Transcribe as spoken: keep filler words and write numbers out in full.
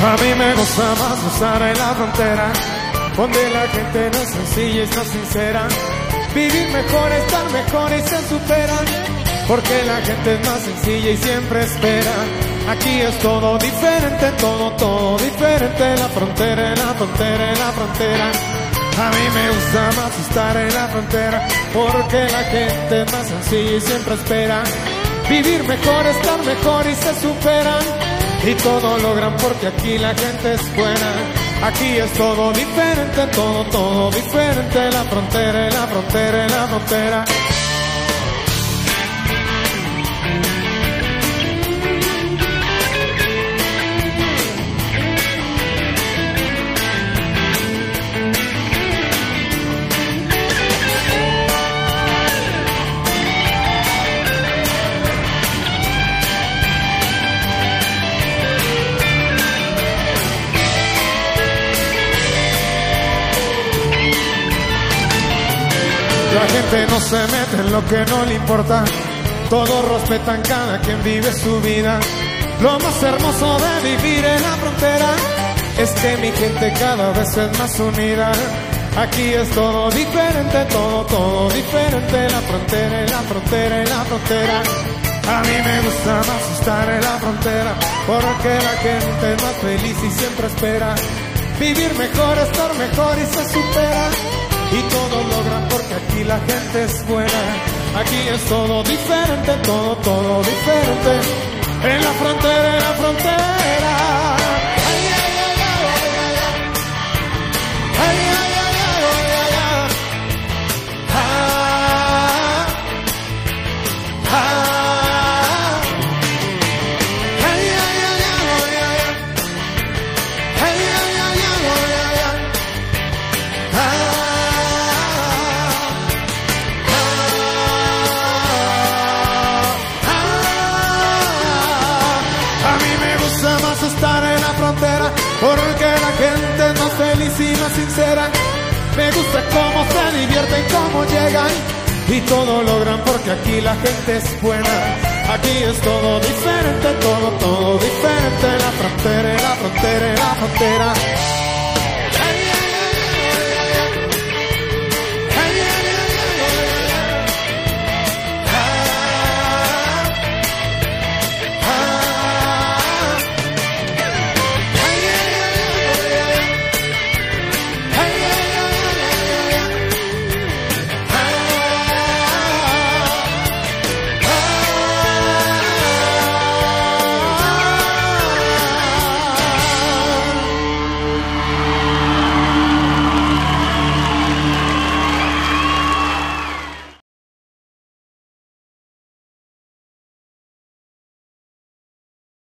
A mí me gusta más estar en la frontera, donde la gente no es sencilla y está sincera. Vivir mejor, estar mejor y se superan, porque la gente es más sencilla y siempre espera. Aquí es todo diferente, todo, todo diferente. En la frontera, en la frontera, en la frontera. A mí me gusta más estar en la frontera, porque la gente es más sencilla y siempre espera. Vivir mejor, estar mejor y se superan, y todo logran porque aquí la gente es buena. Aquí es todo diferente, todo, todo diferente. En la frontera, en la frontera, en la frontera. La gente no se mete en lo que no le importa, todos respetan cada quien vive su vida. Lo más hermoso de vivir en la frontera es que mi gente cada vez es más unida. Aquí es todo diferente, todo, todo diferente. En la frontera, en la frontera, en la frontera. A mí me gusta más estar en la frontera, porque la gente es más feliz y siempre espera. Vivir mejor, estar mejor y se supera, y todo logran porque aquí la gente es buena. Aquí es todo diferente, todo, todo diferente. En la frontera, en la frontera. Ay, ay, ay, ay, ay, ay. Ay, ay, ay, ay, ay, ay, ay. Ah, ah. Ay, ay, ay, ay, ay, ay. Ay, ay, ay, ay, ay, ay, ay. Ah. Estar en la frontera, porque la gente es más feliz y más sincera. Me gusta cómo se divierten, cómo llegan, y todo logran porque aquí la gente es buena. Aquí es todo diferente, todo, todo diferente. En la frontera, en la frontera, en la frontera.